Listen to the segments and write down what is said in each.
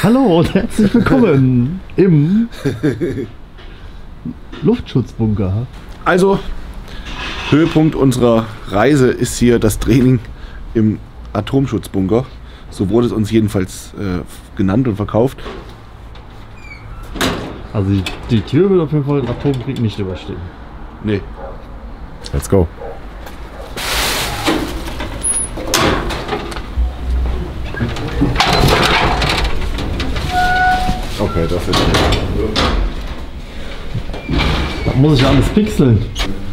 Hallo und herzlich willkommen im Luftschutzbunker. Also, Höhepunkt unserer Reise ist hier das Training im Atomschutzbunker. So wurde es uns jedenfalls genannt und verkauft. Also die Tür wird auf jeden Fall den Atomkrieg nicht überstehen. Nee. Let's go. Okay, das ist Da muss ich alles pixeln.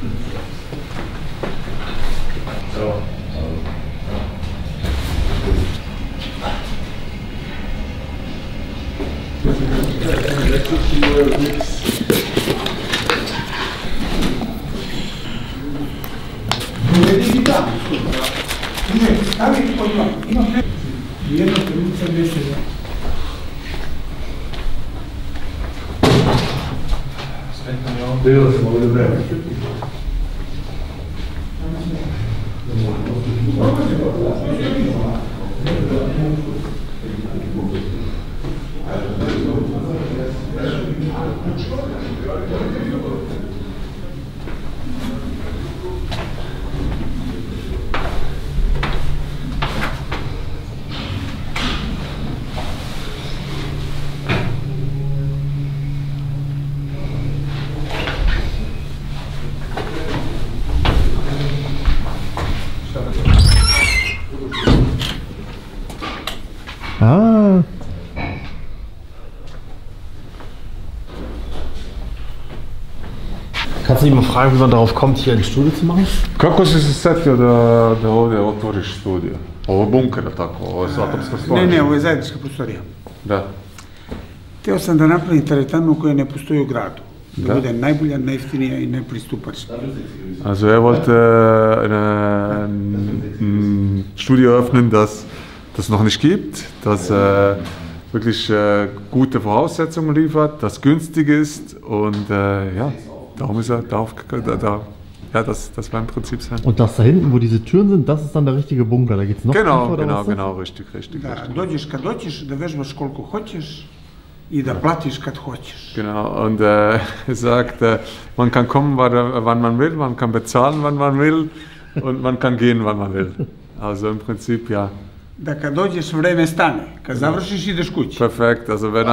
Ah. Kannst du dich mal fragen, wie man darauf kommt, hier ein Studio zu machen? Kako si se setio da ovdje otvoriš studio? Ovo je bunker, tako? Ovo je atomska stvar? Ne, ovo je zajednička prostorija. Da. Htio sam da napravim teretanu koja ne postoji u gradu. Da bude najbolja, najjeftinija i najpristupačnija. Also er wollte ein Studio öffnen, das noch nicht gibt, das wirklich gute Voraussetzungen liefert, das günstig ist und ja, darum ist er darauf ja, das war im Prinzip sein. Und das da hinten, wo diese Türen sind, das ist dann der richtige Bunker. Da geht's noch tiefer, oder was? Genau, richtig. Da dođeš kad hoćeš, da vežbaš koliko hoćeš i da platiš kad hoćeš. Genau, und er sagt, man kann kommen, wann man will, man kann bezahlen, wann man will und man kann gehen, wann man will. Also im Prinzip, ja. Da kad dođeš vreme stane, kad završiš ideš kući. Perfekt, also wenn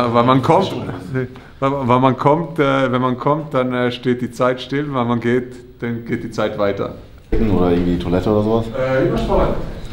man kommt, dann steht die Zeit still, wenn man geht, dann geht die Zeit weiter. Oder irgendwie Toilette oder sowas? Übersteuert.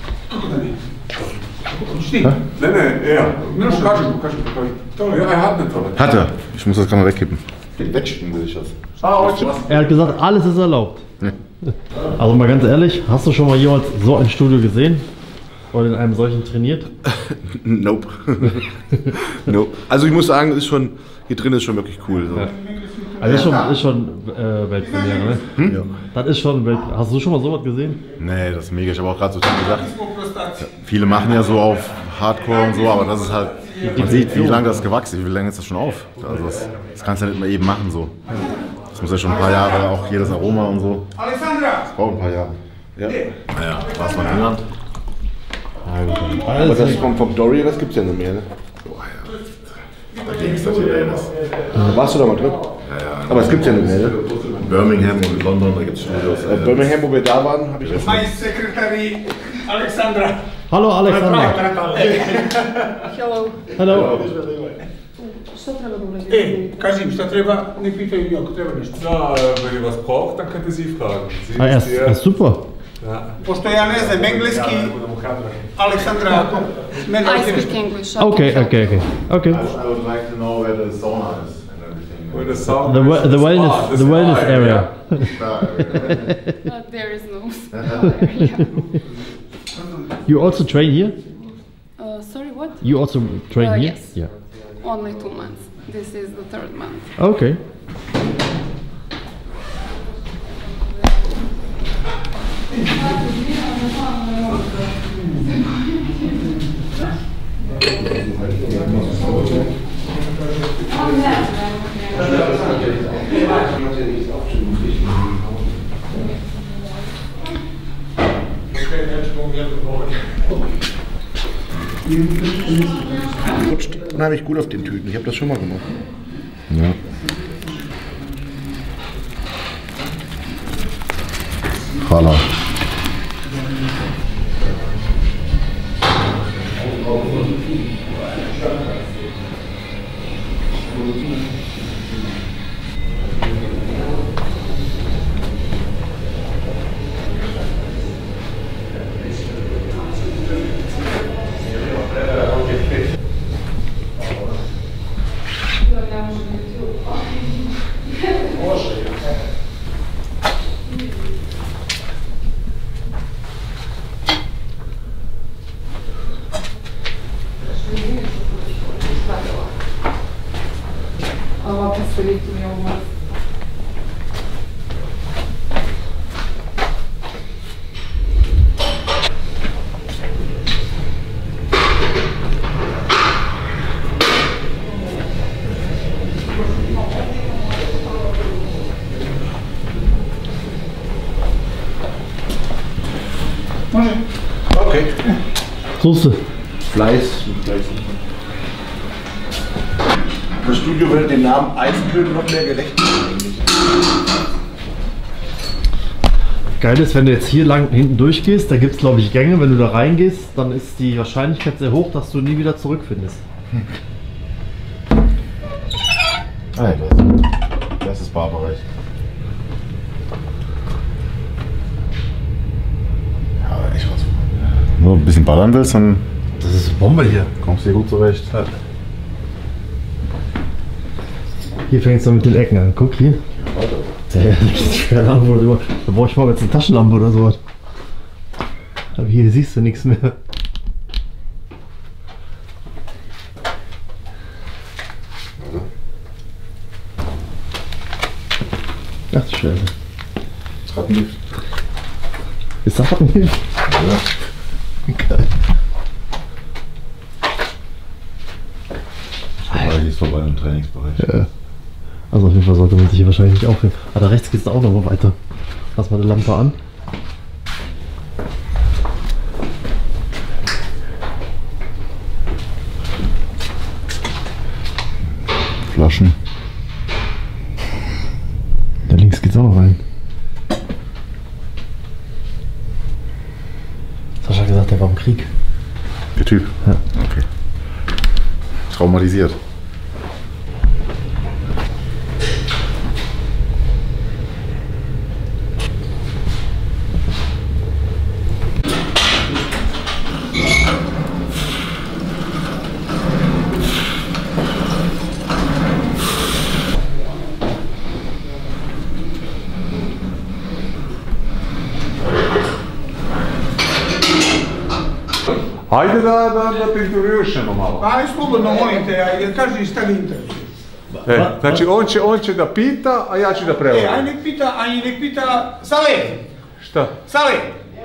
Ne, er. Pokaži. Er hat eine Toilette. Hat er. Ich muss das gerade mal wegkippen. Wegschütten will ich das. Er hat gesagt, alles ist erlaubt. Ja. Also mal ganz ehrlich, hast du schon mal jemals so ein Studio gesehen? Oder in einem solchen trainiert? Nope. Nope. Also ich muss sagen, ist schon, hier drin ist schon wirklich cool. So. Ja. Also ist schon Weltpremiere, ne? Hm? Ja. Das ist schon Weltpremiere. Hast du schon mal sowas gesehen? Nee, das ist mega. Ich habe auch gerade so schon gesagt, viele machen ja so auf Hardcore und so, aber das ist halt, man sieht, wie lange das gewachsen ist, wie lange ist das schon auf. Also das kannst du ja nicht mal eben machen so. Das muss ja schon ein paar Jahre, auch hier das Aroma und so. Das braucht ein paar Jahre. Ja. Naja, warst du mal in England? Aber das vom Dorian, das gibt's ja nicht mehr, ne? Boah, ja. Dagegen ist das hier alles. Warst du da mal drin? Ja. Aber es gibt's ja nicht mehr, ne? Birmingham und London, da gibt's Studios. Birmingham, wo wir da waren, habe ich das. Mein Sekretari Alexandra. Hallo Alexandra. Hello. Hallo. Što treba da uradim? Kažem šta treba, ne pitaju i ako treba nešto. Ja, wenn ihr was braucht, dann könnt ihr sie fragen. Sie Ah, er ist super. Ja. Pošto ja ne znam engleski, Aleksandra, mene I speak English. Okay. I would like to know where the sauna is and everything. Where the sound The wellness area. There is no area. You also train here? Sorry, what? You also train here? Yes. Yeah. Only 2 months. This is the 3rd month. Okay. Rutscht unheimlich gut auf den Tüten. Ich habe das schon mal gemacht. Ja. Voila. Aber посмотрите у меня у вас. Okay. Soße. Fleiß. Das Studio würde dem Namen Eisenhöhle noch mehr gerecht werden. Geil ist, wenn du jetzt hier lang hinten durchgehst, da gibt es glaube ich Gänge, wenn du da reingehst, dann ist die Wahrscheinlichkeit sehr hoch, dass du nie wieder zurückfindest. Ah, das ist Barbereich. Ja, echt was. Nur ein bisschen ballern willst, dann Das ist Bombe hier. kommst du hier gut zurecht. Hier fängt es dann mit den Ecken an. Guck hier. Der ist schwer lang, da brauche ich mal jetzt eine Taschenlampe oder sowas. Aber hier siehst du nichts mehr. Ach du Scheiße. Rattengift. Ist das Rattengift? Ja. Geil. Aber hier ist vorbei im Trainingsbereich. Ja. Also auf jeden Fall sollte man sich hier wahrscheinlich nicht aufheben. Ah, da rechts geht es auch noch mal weiter. Lass mal die Lampe an. Flaschen. Da links geht's auch noch rein. Sascha hat gesagt, der war im Krieg. Der Typ? Ja. Okay. Traumatisiert. Ajde da pinturišemo malo. Aj, slobodno molite, jer kaži šta ga interesuje. Znači on će da pita, a ja ću da prevodim. Aj nek pita Sale! Šta? Sale!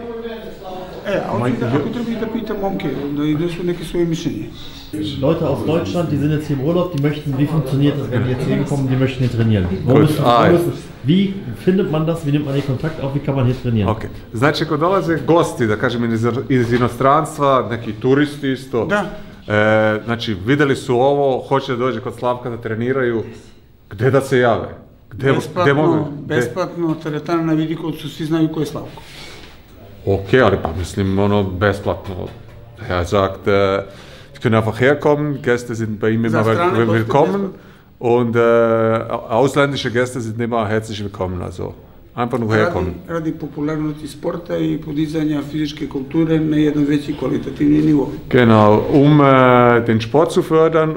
Ako treba da pita momke, da su neke svoje mišljenje. Leute aus Deutschland, die sind jetzt hier im Urlaub, die möchten, wie funktioniert das, wenn die jetzt hier hinkommen, die möchten hier trainieren. Wie findet man das, wie nimmt man hier Kontakt auf, wie kann man hier trainieren? Ok, znači ako dolaze gosti, da kažem iz inostranstva, neki turisti isto, Da. Znači vidjeli su ovo, hoće da dođe kod Slavka da treniraju, gdje da se jave? Gdje mogu? Besplatno, teretana na Vidikovcu, svi znaju ko je Slavko. Ok, ali pa mislim ono besplatno. Er sagt, Sie können einfach herkommen, Gäste sind bei ihm immer willkommen und ausländische Gäste sind immer herzlich willkommen, also einfach nur herkommen. Radi popularnosti sporta i podizanja fizičke kulture na jedan veći kvalitativni nivo. Genau, den Sport zu fördern,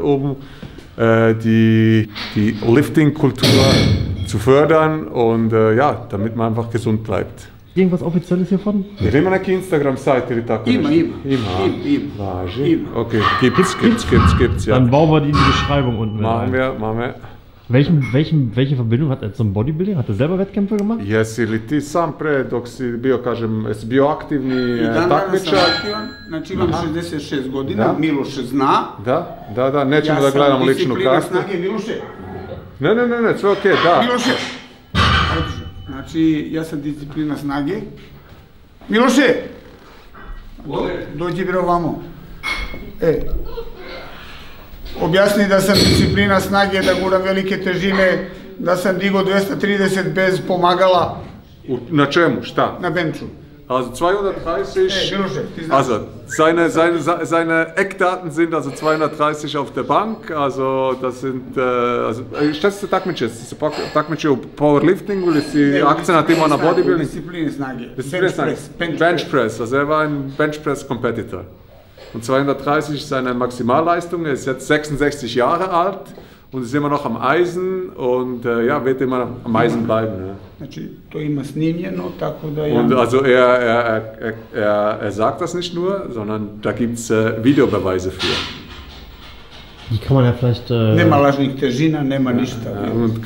die Lifting-Kultur zu fördern und ja, damit man einfach gesund bleibt. Irgendwas Offizielles hiervon? Jer ima neki Instagram sajt ili tako Ima. Važi. Ok, gibt's, ja. Dann bauen wir die in die Beschreibung unten mit Machen rein. wir. Welche Verbindung hat er zum Bodybuilding? Hat er selber Wettkämpfe gemacht? Jesi li ti sam pre, dok si bio, kažem, jesi bio aktivni I dan danas sam takmičar? aktivan, znači imam 66 godina, Da. Miloš zna. Da, nećemo da gledamo ličnu kartu. Ja sam disciplina snage, Miloše. Ne, sve okej, da. Miloše! Znači, ja sam disciplina snage. Miloše! Dođi bre ovamo. Objasni da sam disciplina snage, da guram velike težine, da sam digao 230 bez pomagala. Na čemu? Šta? Na benču. Also 230, Miloše, ti znaš. also seine Eckdaten sind also 230 auf der Bank, also das sind, šta se takmiče? Se takmiče u powerliftingu ili si akcenat imao na bodybuilding? Disziplin snage. Bench Press, also er war ein Bench Press Competitor. Und 230 ist seine Maximalleistung, er ist jetzt 66 Jahre alt und ist immer noch am Eisen und ja, wird immer am Eisen bleiben. Ja. Znači, to ima snimljeno, tako da ja... Und also er sagt das nicht nur, sondern da gibt es Videobeweise für. Die kann man ja vielleicht... Nema lažnih težina, nema ništa. Und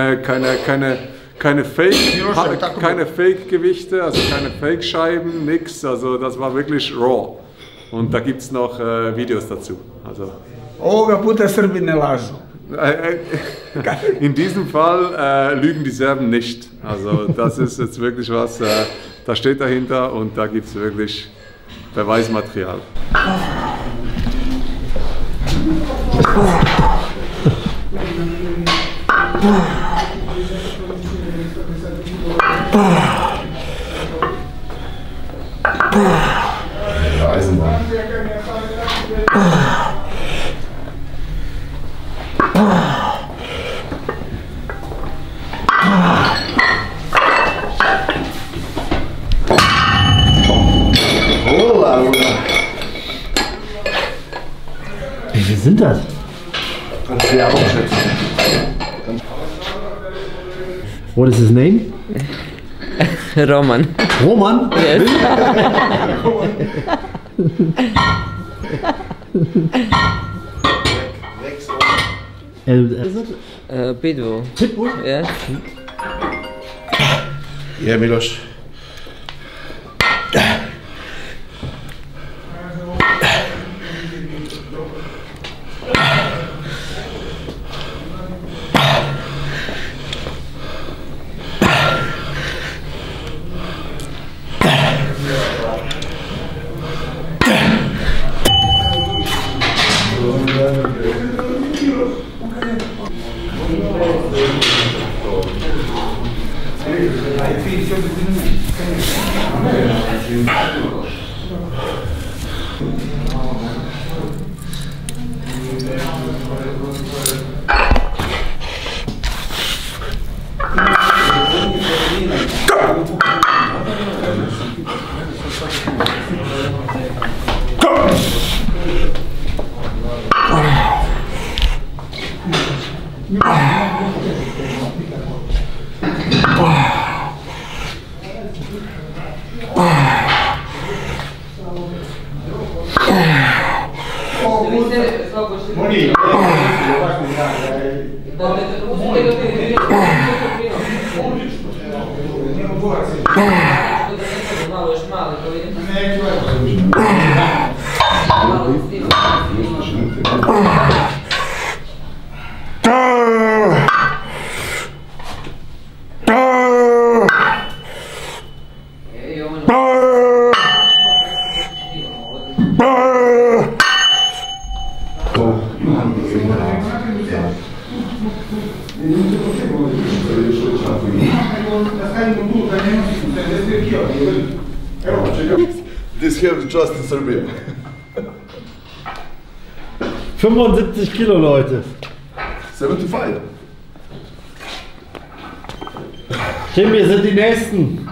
keine Fake-Gewichte, also keine Fake-Scheiben, nix. Also das war wirklich raw. Und da gibt es noch Videos dazu. Also, Ovoga puta Srbi ne lažu. in diesem Fall lügen die Serben nicht. Also das ist jetzt wirklich was, da steht dahinter und da gibt es wirklich Beweismaterial. Eisenbahn. Wie viel sind das? Kannst du ja auch schätzen. What is his name? Roman. Roman? Yes. Is it? Pitbull. Pitbull? Yes. Ja, Miloš. This here is just in Serbia. 75 Kilo, Leute. 75. Tim, wir sind die Nächsten.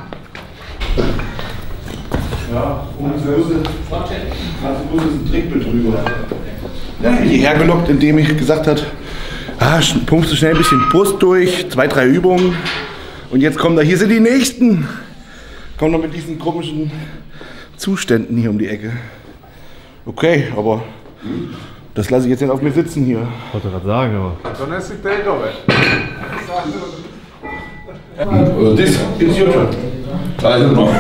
Ja, und so ist ein Trinkbild drüber. Er hat mich hierher gelockt, indem ich gesagt hat, pumpst du schnell ein bisschen Brust durch, 2, 3 Übungen. Und jetzt kommt er, hier sind die Nächsten. Kommt er mit diesen komischen Zuständen hier um die Ecke. Okay, aber das lasse ich jetzt nicht auf mir sitzen hier. Wollte gerade sagen, aber. Donesi tegove. This is your turn. I don't know.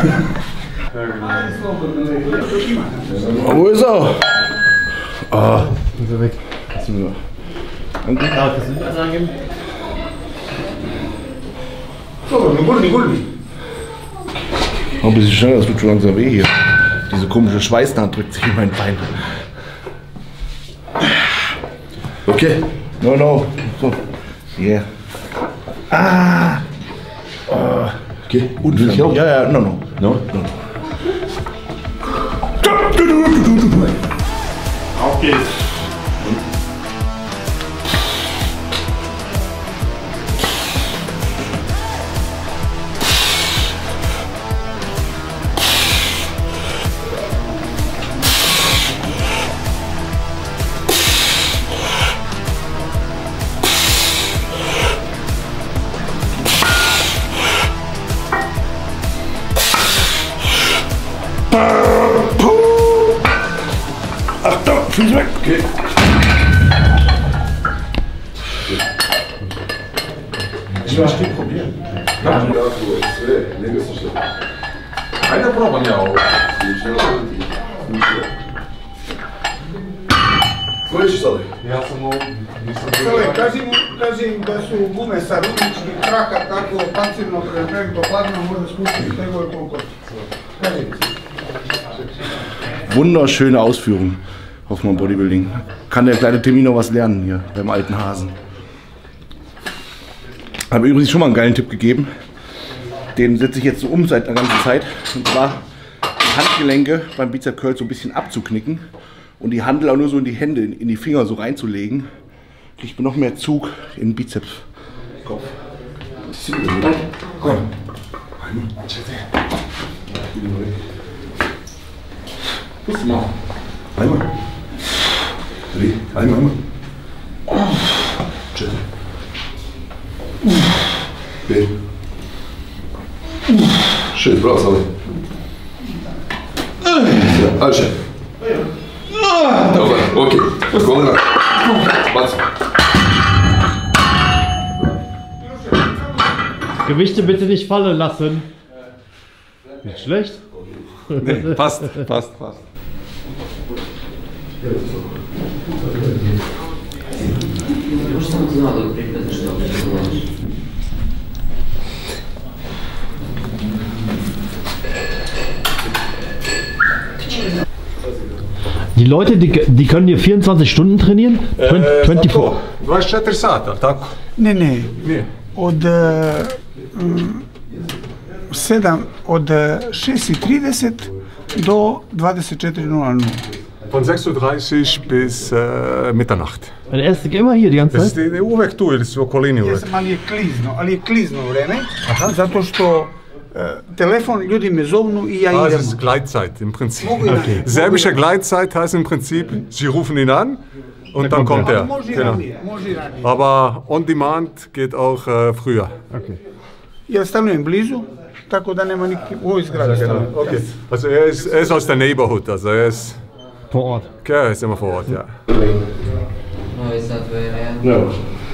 Wo ist er? Ah, Ist er weg. danke. Ja, kannst du das angeben? So, Gulli. Noch ein bisschen schneller, das tut schon langsam weh hier. Diese komische Schweißnaht drückt sich in mein Bein. Okay. No. So. Yeah. Okay. Und will ich auch? Ja, no. Auf geht's. Achtung, Füße weg. Okay. Ich will Stück probieren. Ja, Einer braucht man ja auch. sorry. Ja sam ovo, nisam Čovjek, kaži im da su gume sa rudnički traka tako pasivno preko hladno može spustiti tegove koliko. Kaži im. Wunderschöne Ausführung, Hoffmann Bodybuilding. Kann der kleine Timmy noch was lernen hier beim alten Hasen. Habe übrigens schon mal einen geilen Tipp gegeben. Den setze ich jetzt so um seit einer ganzen Zeit. Und zwar die Handgelenke beim Bizep Curl so ein bisschen abzuknicken und die Handel auch nur so in die Hände, in die Finger so reinzulegen. Kriegt man noch mehr Zug in den Bizeps. Kopf. Komm. Musst du mal. Einmal. Einmal. Chill. Okay. Schön, bra, sorry. Ja, alles schön. Dobra, okej. Kolla. Mats. Gewichte bitte nicht fallen lassen. Nicht schlecht. Nee, passt. Die Leute, die können hier 24 Stunden trainieren? 24. 24 sata, tako? Ne, ne. Nije. Od 6:30 do 24:00. Von 6:30 bis Mitternacht. Und er ist immer hier die ganze Jesi Zeit? ti uvek tu ili si u okolini uvek? Jesam, ali je klizno vreme, zato što telefon, ljudi me zovnu i ja Ah, es idem. ist Gleitzeit im Prinzip. Mogu i ranije. Serbische Gleitzeit heißt im Prinzip, Sie rufen ihn an und dann kommt er. Može i Genau. ranije, može i ranije. Aber on demand geht auch früher. Ja stanujem blizu, tako da nema nikakve, u ovoj zgradi stanujem. Okay. Also er ist aus der Neighborhood, also er ist, Vor Ort. okay, er ist immer vor Ort, ja. Novi Sad VRN. No.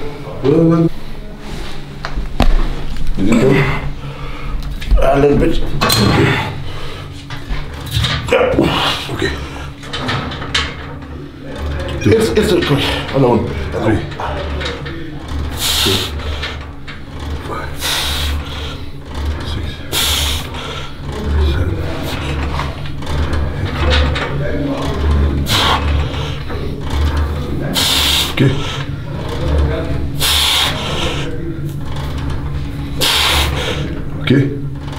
A little bit. Okay. It's good. Alone. 3. 6. 7. Okay. Okay.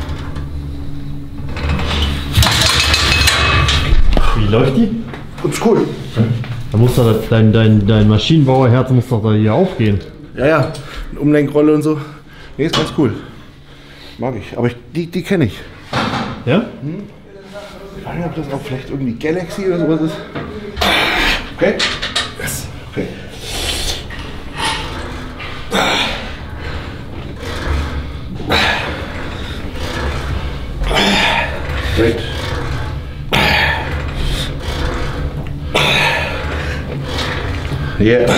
Wie läuft die? Ist cool. Da muss doch dein Maschinenbauerherz muss doch da hier aufgehen. Ja. Eine Umlenkrolle und so. Nee, ist ganz cool. Mag ich. Aber die kenne ich. Ja? Ich weiß nicht, ob das auch vielleicht irgendwie Galaxy oder sowas ist. Okay? Yes. Okay. Great. Yeah.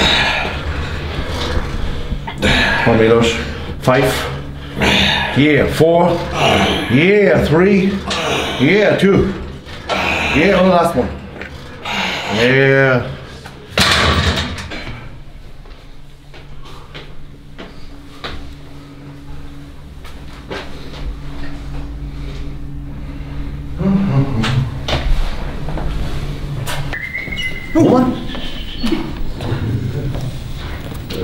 Come on, Milos. 5. Yeah, 4. Yeah, 3. Yeah, 2. Yeah, on the last one. Yeah.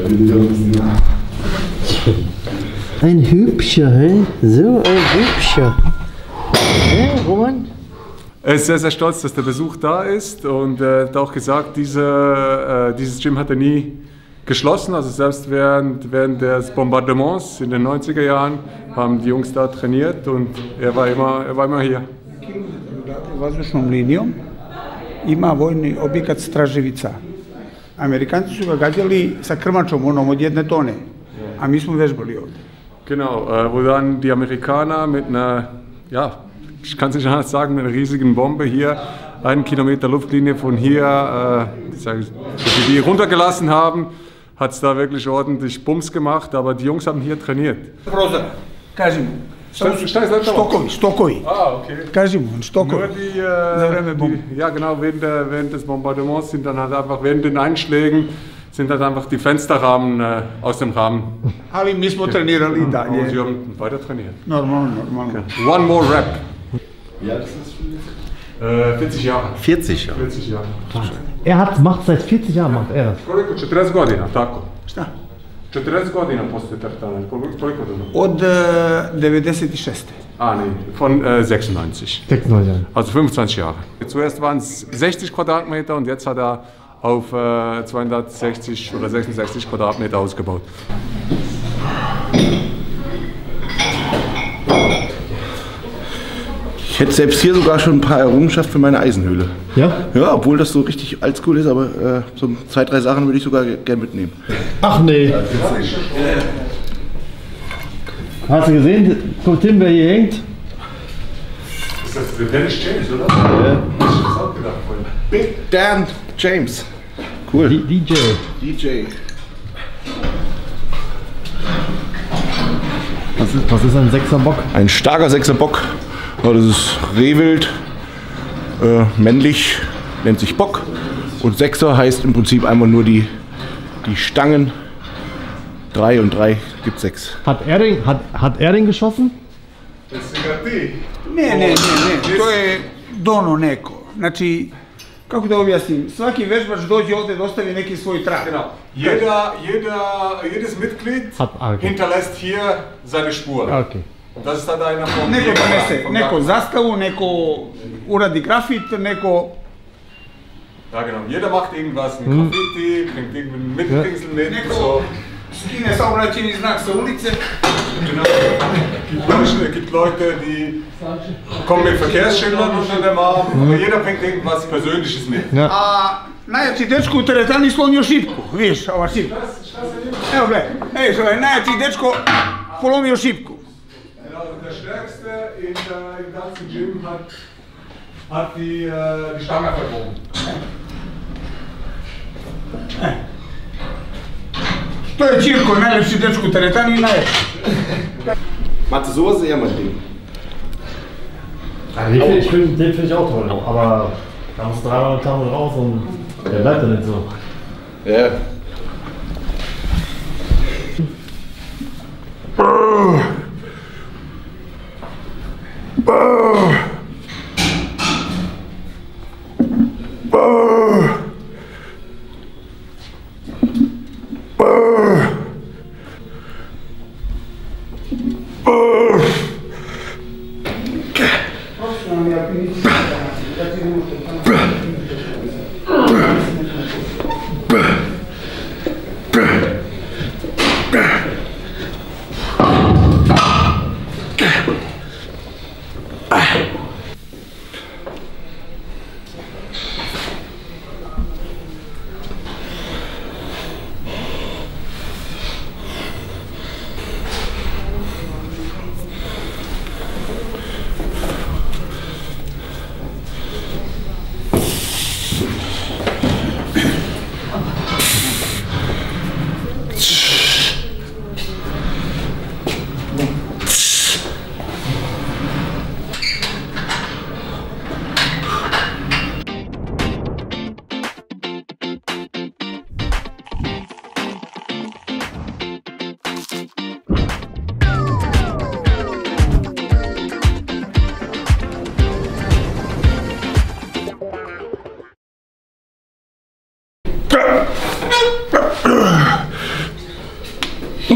Ein Hübscher, hä? So ein Hübscher. Hä, Roman? Er ist sehr, sehr stolz, dass der Besuch da ist und er hat auch gesagt, dieses Gym hat er nie geschlossen. Also selbst während des Bombardements in den 90er Jahren haben die Jungs da trainiert und er war immer hier. Vazdušnom linijom ima vojni objekat Straževica. Amerikanci su ga gađali sa krmačom, onom od 1 tone, a mi smo vežbali ovdje. Genau, wo dann die Amerikaner mit einer, ja, ich kann es nicht anders sagen, mit einer riesigen Bombe hier 1 Kilometer Luftlinie von hier, die runtergelassen haben, hat es da wirklich ordentlich Bums gemacht, aber die Jungs haben hier trainiert. Prozor, kažemo. Stokovi. Ah, okay. Kažemo, stokovi. Nur ja genau, während des Bombardements sind dann halt einfach, während den Einschlägen, sind halt einfach die Fensterrahmen aus dem Rahmen. Ali mi smo trenirali i Und dalje. sie haben weiter trainiert. Normalno. One more rep. Ja, das ist 40 Jahre. 40 Jahre. 40 Jahre. Macht seit 40 Jahren macht er das. Koliko? 40 godina, tako? Šta? 40 godina postoje tartana. Koliko dugo? Od 96. Ah, nee, von 96. 96 Jahre. Also 25 Jahre. Zuerst waren es 60 Quadratmeter und jetzt hat er auf 260 oder 66 Quadratmeter ausgebaut. Ich hätte selbst hier sogar schon ein paar Errungenschaften für meine Eisenhöhle. Ja? Ja, obwohl das so richtig oldschool ist, aber so 2, 3 Sachen würde ich sogar gerne mitnehmen. Ach nee. Hast du gesehen? Guck Tim, wer hier hängt? Ist das der Dennis James, oder? Ja. Ich hab's auch gedacht vorhin. Big Dan James. Cool. DJ. DJ. Was ist ein 6er Bock? Ein starker 6er Bock. Ja, das ist Rehwild. Männlich, nennt sich Bock. Und 6er heißt im Prinzip einfach nur die Stangen. 3 und 3 gibt 6. Hat er den geschossen? Ne, to je dono neko. Znači, kako da objasnim, svaki vežbač dođe ovdje da ostavi neki svoj trag. Genau. Jedes Mitglied hinterlässt hier seine Spur. Okay. Das ist dann einer von Neko donese, neko zastavu, neko uradi grafit, neko... Ja genau, jeder macht irgendwas, ein Graffiti, bringt irgendeinen Mitbringsel mit. Neko skine saobraćajni znak sa ulice. Genau. Es gibt Leute, die kommen mit Verkehrsschildern unter dem Arm, aber jeder bringt irgendwas Persönliches mit. Ja. A najjači dečko u teretani slomio šipku, vidiš, ova šipka. Evo gledaj, ej, što je najjači dečko polomio šipku. Der Stärkste im ganzen Gym hat die Stange verbogen. To je Čirko, najlepši dečko u teretani i najjači. Mathe, sowas ist eher mein Ding. Den finde ich auch toll, aber da musst du 3 Mal am Tag raus und der bleibt dann nicht so. Ja.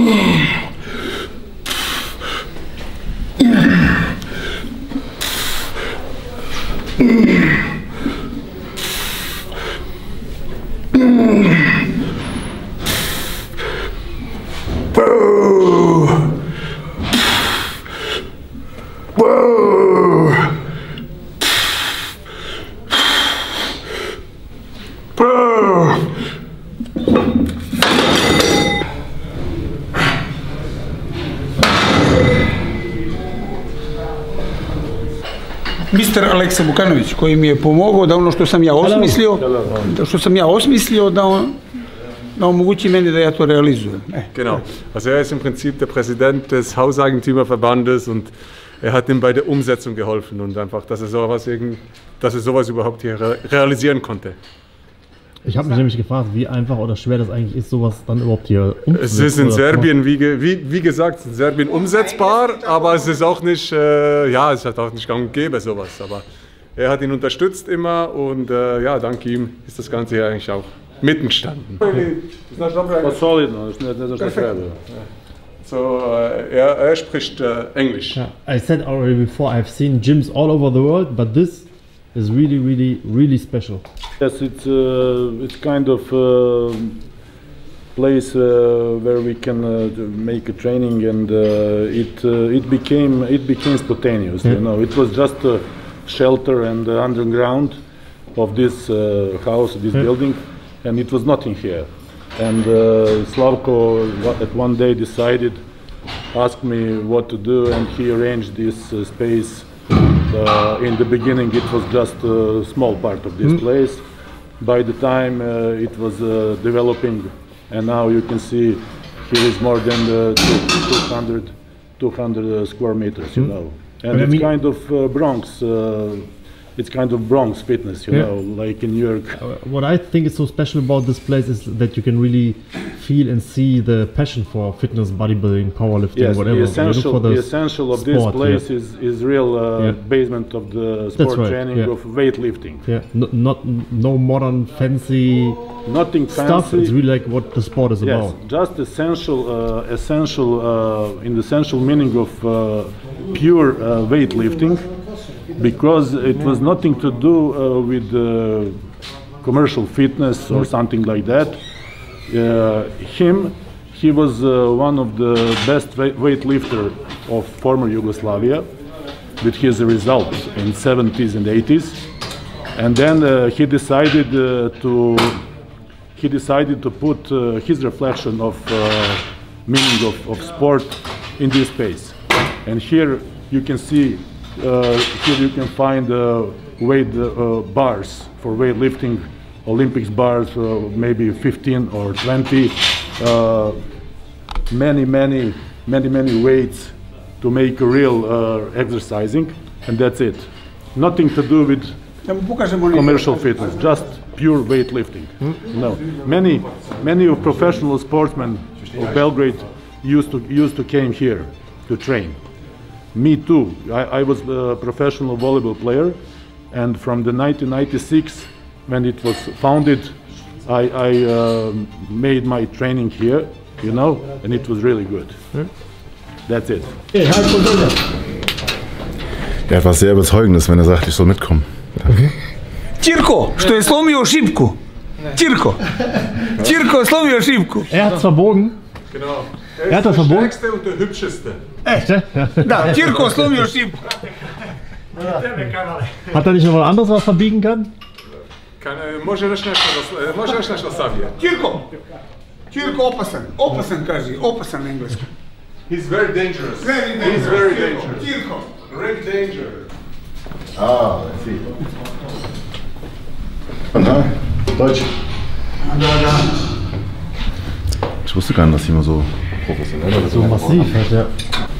Mister Aleksa Bukanović koji mi je pomogao da ono što sam ja osmislio, da omogući meni da ja to realizujem. Genau. Also er ist im Prinzip der Präsident des Hauseigentümerverbandes und er hat ihm bei der Umsetzung geholfen und einfach, dass er sowas überhaupt hier realisieren konnte. Ich habe mich nämlich gefragt, wie einfach oder schwer das eigentlich ist, sowas dann überhaupt hier umzusetzen. Es ist in Serbien, wie gesagt, in Serbien umsetzbar, aber es ist auch nicht, es hat auch nicht gang und gäbe sowas. Aber er hat ihn unterstützt immer und dank ihm ist das Ganze hier eigentlich auch mitentstanden. So, er spricht Englisch. Yeah, I said already before, I've seen gyms all over the world, but this is really, really, really special. Yes, it's kind of place where we can make a training, and it became spontaneous. You know, it was just a shelter and underground of this house, this building, and it was nothing here. And Slavko at one day decided, asked me what to do, and he arranged this space. In the beginning it was just a small part of this place. By the time it was developing, and now you can see here is more than 200 square meters, you know. And it's kind of Bronx. It's kind of Bronx fitness, you know, like in New York. What I think is so special about this place is that you can really feel and see the passion for fitness, bodybuilding, powerlifting, whatever. The essential of this place is real basement of the sport training of weightlifting. Yeah, no modern fancy stuff. It's really like what the sport is about. Just essential in the essential meaning of pure weightlifting. Because it was nothing to do with commercial fitness or something like that. He was one of the best weightlifter of former Yugoslavia, with his results in 70s and 80s. And then he decided to put his reflection of meaning of sport in this space. And here you can see. Here you can find weight bars for weightlifting, Olympics bars, maybe 15 or 20, many weights to make a real exercising, and that's it. Nothing to do with commercial fitness, just pure weightlifting. No, many of professional sportsmen of Belgrade used to came here to train. Me too. I was a professional volleyball player, and from the 1996, when it was founded, I made my training here, you know, and it was really good. That's it. Ja, etwas sehr Überzeugendes, wenn er sagt, ich soll mitkommen. Cirko, što je slomio šipku. Cirko je slomio šipku. Er hat es verbogen. Genau. Er hat das verbogen. Der stärkste und der hübscheste. Echt? Da, Cirko slomio šipku. Hat er nicht noch was anderes, was verbiegen kann? Može još nešto savije. Cirko opasan kaže, opasan engleski. He's very dangerous. He's very dangerous. Cirko. Very dangerous. Ah, I see. Und da? Deutsch. Ich wusste gar nicht, dass die immer so professionell So massiv halt, ja.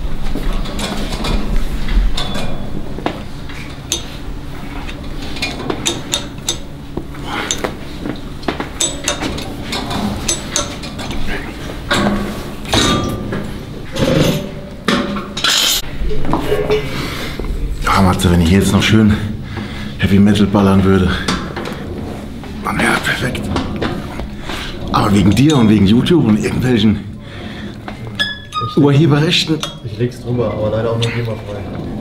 Ja, Matze, wenn ich jetzt noch schön Heavy Metal ballern würde, dann wäre perfekt. Aber wegen dir und wegen YouTube und irgendwelchen Urheberrechten. Ich leg's drüber, aber leider auch nur GEMA-frei.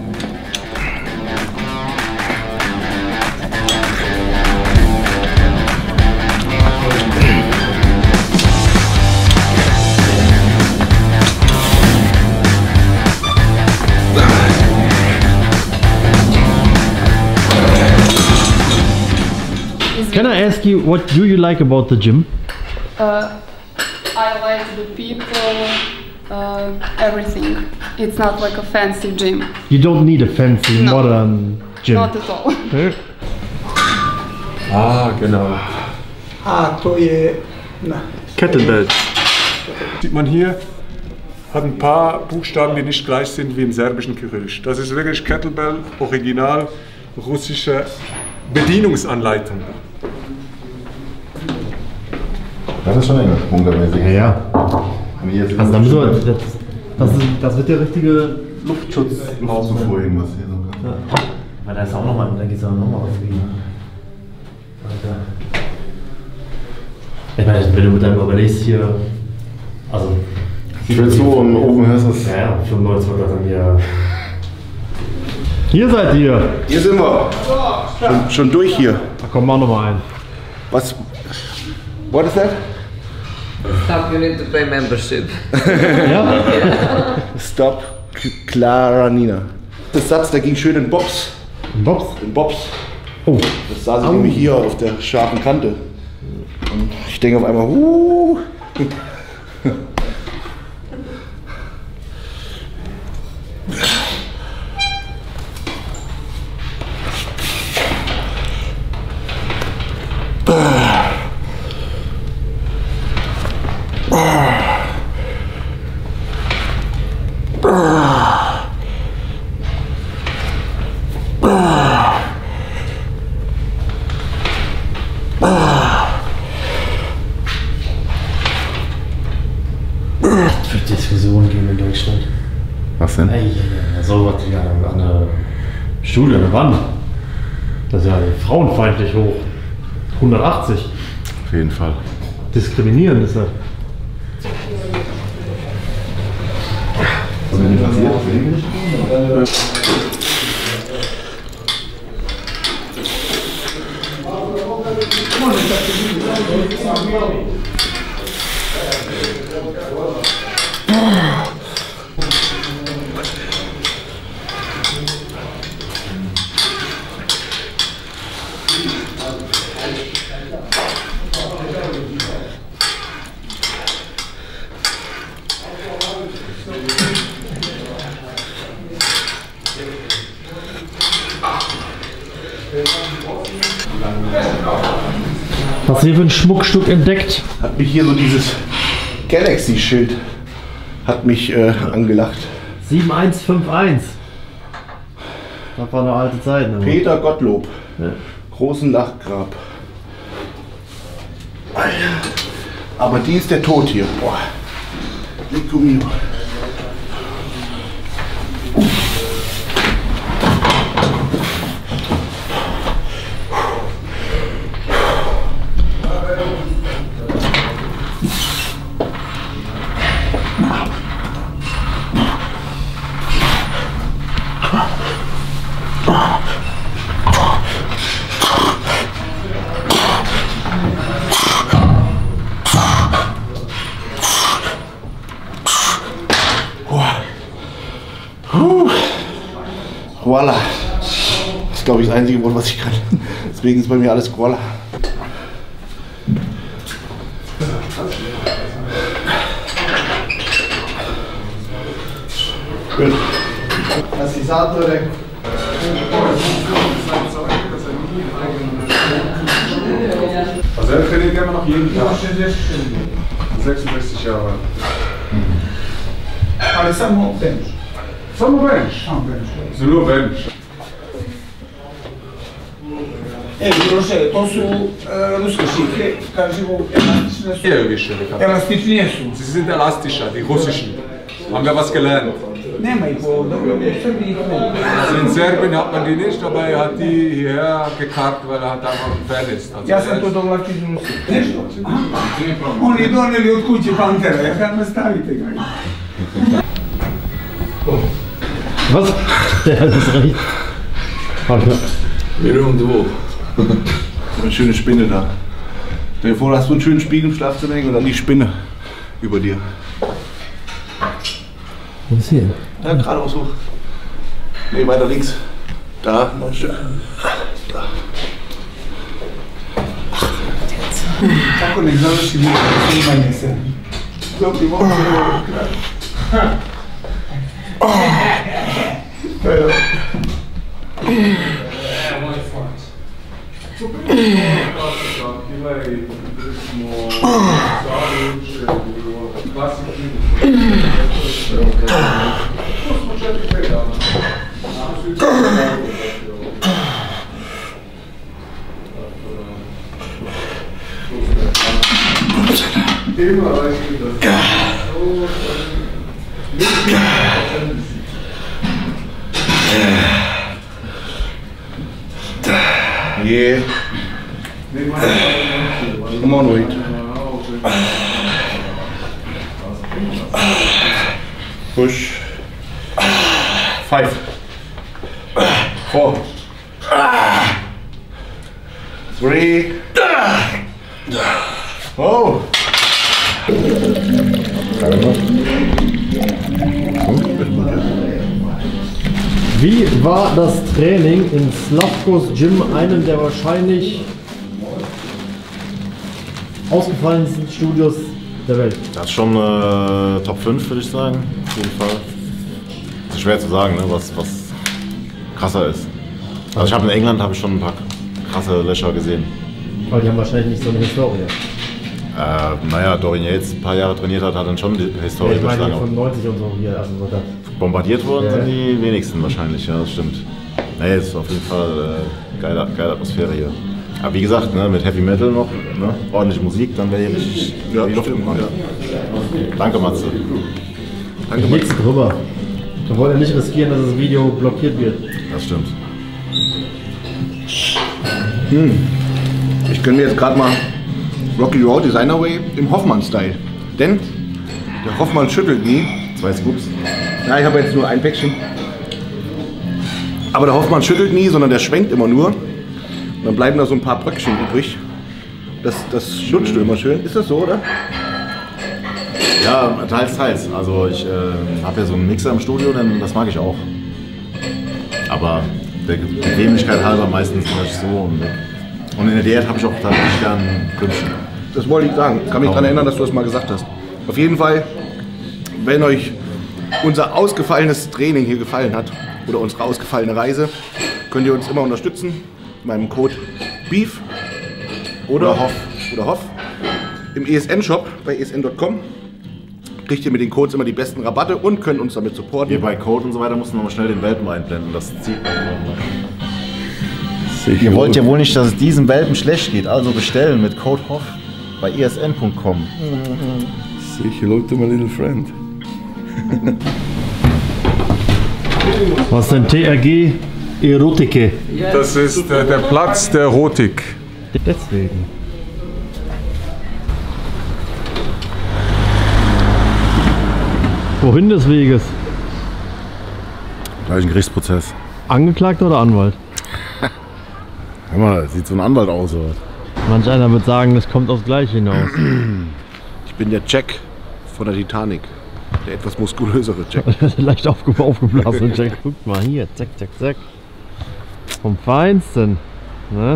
Can I ask you, what do you like about the gym? I like the people, everything. It's not like a fancy gym. You don't need a fancy, No. modern gym. Not at all. Ah, genau. To je... Kettlebells. Sieht man hier, hat ein paar Buchstaben, die nicht gleich sind wie im serbischen Kyrillisch. Das ist wirklich Kettlebell, original russische Bedienungsanleitung. Das ist schon Englisch, punktmäßig. Ja, ja. Also da müssen wir, das wird der richtige Luftschutz. Luftzufuhr irgendwas hier so. Ja. Weil da ist auch nochmal, da geht es auch nochmal was wie. Ich meine, wenn du mit deinem überlegst hier, also. Schön zu und oben hörst du es. Ja, 95 wird das dann hier. Hier seid ihr! Hier sind wir. Schon durch hier. Da kommen wir nochmal ein. Was? What is that? Stop, you need to pay membership. Ja? Stop, Clara Nina. Das Satz, der ging schön in Bobs. Bobs? In Bobs. Oh. Das saß ich nämlich hier auf der scharfen Kante. Und ich denke auf einmal, Es wird Diskussionen geben in Deutschland. Was denn? Ja, so was wie an der Studie, an der Wand. Das ist ja frauenfeindlich hoch. 180. Auf jeden Fall. Diskriminierend ist das. Was ist denn passiert? Was hast du hier für ein Schmuckstück entdeckt? hat mich hier so dieses Galaxy-Schild hat mich angelacht. 7151. Das war eine alte Zeit. Ne? Peter Gottlob. Ja. Großen Lachgrab. Aber die ist der Tod hier. Boah. Lecco mio. Voila. Das ist, glaube ich, das einzige Wort, was ich kann. Deswegen ist bei mir alles voila. Gut. Also er trainiert immer noch jeden Tag. 66 Jahre. Ale samo bench. Samo bench. Samo bench. Also nur bench. Miloše, to su ruske šike, kažemo, elastične su. Više. Elastičnije su. Sie sind elastischer, die russischen. Haben wir was gelernt? Nema ih ovdje, u Srbiji ih nema. Also in Serbien hat man die nicht, aber er hat die hierher gekarrt, weil er hat einfach ein Fan ist. Also Ja sam to dovlačio iz Rusije. Nešto? Oni doneli od kuće Pantera, ja kažem, stavite ga. Was? Der hat das recht. Irgendwo. Eine schöne Spinne da. Stell dir vor, du hast so einen schönen Spiegel im Schlafzimmer und dann die Spinne über dir. Wo ist hier? Ja, geradeaus hoch. Nee, weiter links. Da, noch ein Stück. Da. Kako ne završi snimanje se? Glaub, die Woche. Yeah. Come on, wait. Push. 5. 4. 3. Oh. Wie war das Training in Slavkos Gym, einem der wahrscheinlich ausgefallensten Studios der Welt? Das ist schon Top 5, würde ich sagen, auf jeden Fall. Das ist schwer zu sagen, ne, was krasser ist. Also ich habe in England schon ein paar krasse Löcher gesehen. Weil die haben wahrscheinlich nicht so eine Historie. Naja, Dorian Yates ein paar Jahre trainiert hat dann schon die Historie. Ich meine, die 95 und so hier, also so das. Bombardiert worden sind die wenigsten wahrscheinlich, ja, das stimmt. Naja, ist auf jeden Fall geile Atmosphäre hier. Aber wie gesagt, ne, mit Heavy Metal noch, ne, ordentliche Musik, dann wäre hier richtig die Luft im Raum. Danke, Matze. Danke, Matze. Nichts drüber. Wir wollen ja nicht riskieren, dass das Video blockiert wird. Das stimmt. Ich gönne mir jetzt gerade mal Rocky Road Designer Way im Hoffmann-Style. Denn der Hoffmann schüttelt nie. 2 Scoops. Ja, ich habe jetzt nur ein Päckchen. Aber der Hoffmann schüttelt nie, sondern der schwenkt immer nur. Und dann bleiben da so ein paar Bröckchen übrig. Das lutscht immer schön. Ist das so, oder? Ja, teils. Also ich habe ja so einen Mixer im Studio, denn das mag ich auch. Aber der Bequemlichkeit halber meistens mache ich so und weg. Und in der Diät habe ich auch tatsächlich gern Klümpchen. Das wollte ich sagen. Ich kann mich daran erinnern, dass du das mal gesagt hast. Auf jeden Fall, wenn euch unser ausgefallenes Training hier gefallen hat oder unsere ausgefallene Reise, könnt ihr uns immer unterstützen mit meinem Code BEEF oder Hoff im ESN-Shop bei esn.com. Kriegt ihr mit den Codes immer die besten Rabatte und könnt uns damit supporten. Hier bei Code und so weiter mussten wir mal schnell den Welpen einblenden. Das zieht man immer. Ihr wollt ja wohl nicht, dass es diesem Welpen schlecht geht, also bestellen mit Code HOFF bei esn.com. Say hello to my little friend. Was ist denn TRG Erotike? Das ist der Platz der Erotik. Deswegen. Wohin des Weges? Gleich ein Gerichtsprozess. Angeklagter oder Anwalt? Hör mal, sieht so ein Anwalt aus, oder? Manch einer wird sagen, das kommt aufs Gleiche hinaus. Ich bin der Jack von der Titanic. Der etwas muskulösere Jack. Leicht aufgeblasen Jack. Guck mal hier, zack, zack, zack. Vom Feinsten. Ne?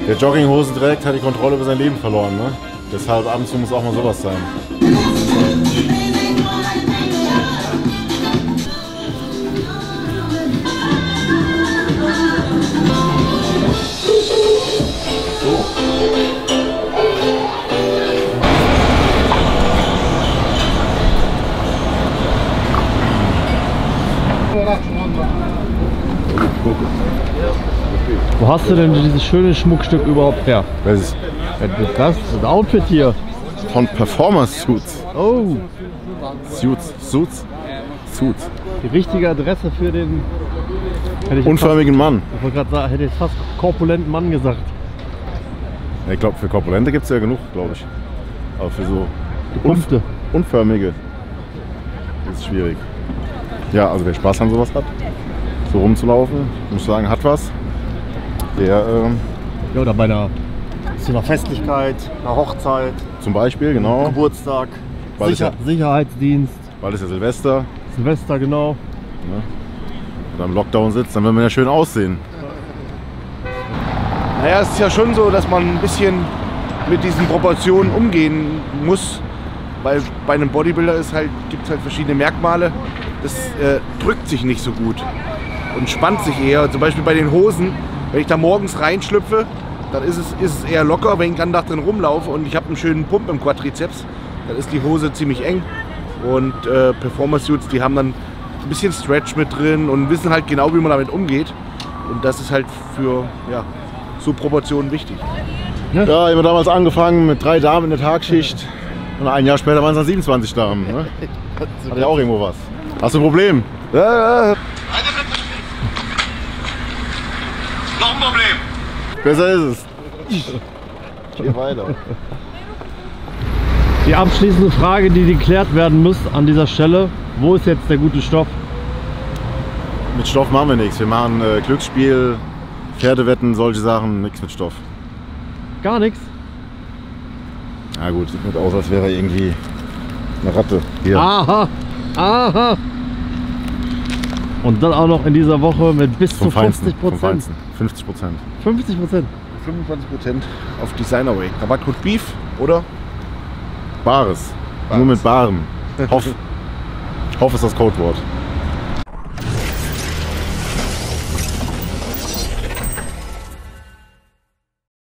Wer Jogginghosen trägt, hat die Kontrolle über sein Leben verloren. Ne? Deshalb ab und zu muss auch mal sowas sein. Wo hast du denn dieses schöne Schmuckstück überhaupt her? Welches? Das Outfit hier. Von Performance Suits. Oh. Suits. Die richtige Adresse für den unförmigen Mann. Ich wollte gerade sagen, hätte jetzt fast korpulenten Mann gesagt. Ich glaube, für Korpulente gibt es ja genug, glaube ich. Aber für so unförmige ist es schwierig. Ja, also wer Spaß an sowas hat, so rumzulaufen, muss ich sagen, hat was. Der, ja, oder bei einer Festlichkeit, einer Hochzeit. Zum Beispiel, genau. Geburtstag, Sicherheitsdienst. Bald ist ja Silvester. Silvester, genau. Ja. Wenn man im Lockdown sitzt, dann will man ja schön aussehen. Naja, es ist ja schon so, dass man ein bisschen mit diesen Proportionen umgehen muss. Weil bei einem Bodybuilder gibt es halt verschiedene Merkmale. Das drückt sich nicht so gut und spannt sich eher. Zum Beispiel bei den Hosen, wenn ich da morgens reinschlüpfe, dann ist es eher locker. Wenn ich dann da drin rumlaufe und ich habe einen schönen Pump im Quadrizeps, dann ist die Hose ziemlich eng. Und Performance Suits, die haben dann ein bisschen Stretch mit drin und wissen halt genau, wie man damit umgeht. Und das ist halt für so Proportionen wichtig. Ja, ich habe damals angefangen mit 3 Damen in der Tagschicht und ein Jahr später waren es dann 27 Damen. Ne? Hat ja auch irgendwo was. Hast du ein Problem? Ja. Noch ein Problem. Besser ist es. Geh weiter. Die abschließende Frage, die geklärt werden muss an dieser Stelle: Wo ist jetzt der gute Stoff? Mit Stoff machen wir nichts. Wir machen Glücksspiel, Pferdewetten, solche Sachen, nichts mit Stoff. Gar nichts? Na gut, sieht nicht aus, als wäre irgendwie eine Ratte. Hier. Aha! Und dann auch noch in dieser Woche mit bis zu 50%. 50%. 50%? 25% auf Designerway. Rabattcode Beef, oder? Bares. Nur mit Baren. Hoff ist das Codewort.